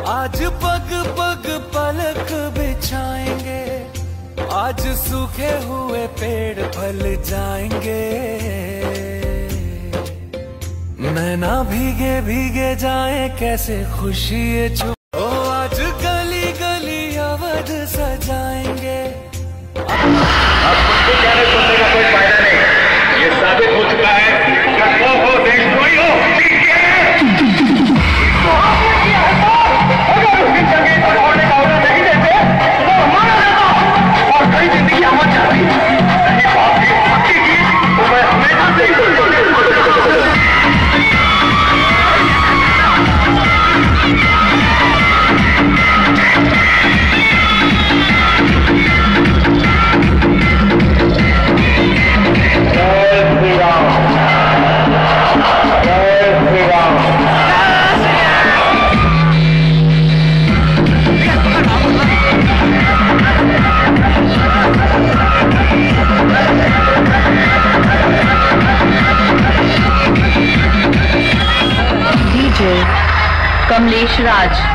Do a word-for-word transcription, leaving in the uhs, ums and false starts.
आज पग पग पलक बिछाएंगे, आज सूखे हुए पेड़ फल जाएंगे। नैना भीगे भीगे जाए कैसे खुशी ये छुप। ओ आज गली गली अवध सजाएंगे। अब मुझको कहने सुनने का कोई फायदा नहीं, ये साबित हो चुका है कि वो हो देशद्रोही हो। अगर उस दिन जंगल पर होने का ऑर्डर नहीं देते तो हमारा रहता और कई जिंदगी अमर जाती। नहीं बाप की भक्ति की तो मैं हमेशा से कमलेश राज।